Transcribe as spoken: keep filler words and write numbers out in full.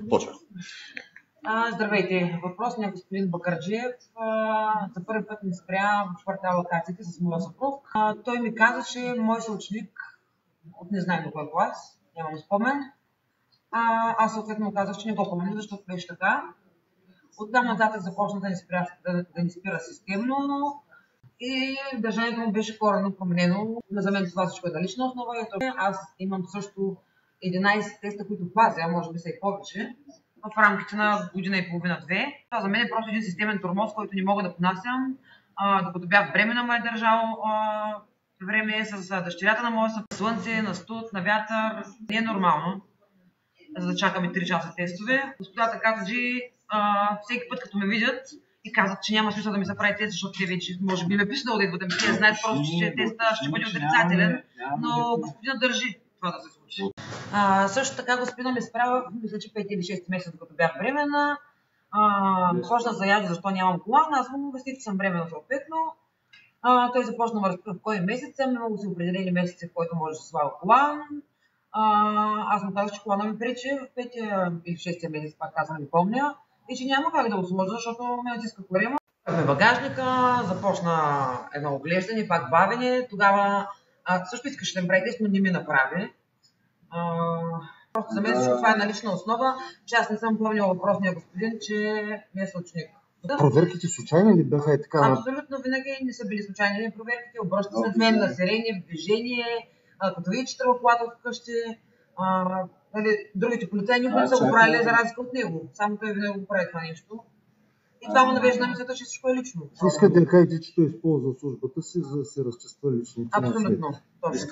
Почва. А, здравейте! Въпросният господин Бакърджиев а, за първи път ми спря в квартал Акациите с моя съпруг. А, той ми каза, че мой съученик от не знам до кой клас, нямам спомен. А, аз съответно му казах, че не го помня, защото беше така. Оттам нататък започна да ни, спира, да, да ни спира системно и държанието му беше коренно променено. За мен това всичко е на лична основа. Аз имам също единайсет теста, които пазя, може би са и повече, в рамките на година и половина-две. Това за мен е просто един системен тормоз, който не мога да понасям. А, докато бях бременна, ме е държал а, време с дъщерята на моя съпруг, слънце, на студ, на вятър. Не е нормално, за да чакаме три часа тестове. Господата Кацаджи всеки път, като ме видят и казват, че няма смисъл да ми се прави тест, защото те вече може би ме писнало да идват да ми се знаят просто, че теста ще бъде отрицателен, но господина държи това да се случи. А, също така господина ме справя, мисля, че пет или шест месеца, докато бях бременна. Почна заяжда защо нямам колан, аз му обясних, че съм бременна съответно. А, той започна да разпитва в кой месец, не мога да се определили месеци, в който може да се слага колан. А, аз му казах, че колана ми пречи в петия или шестия месец, пак казвам, не помня, и че няма как да го сложа, защото ме натиска корема. В багажника започна едно оглеждане, пак бавене. Тогава а, също искаше да ми прави тест, но не ми направи. А, просто за мен всичко това е на лична основа, че аз не съм помнила въпросния господин, че не е съученик. Проверките случайни ли бяха и така? Абсолютно винаги не са били случайни проверките, обръщат се мен на сирени, в движение, а, като види, че тръгва колата вкъщи. А, нали, другите полицаи никога са го правили за разлика от него. Само той винаги го прави това нещо. И това му навежда на мисълта, че всичко е лично. Искате да кажете, че той използва службата си, за да се разчиства личните. Абсолютно. Точно.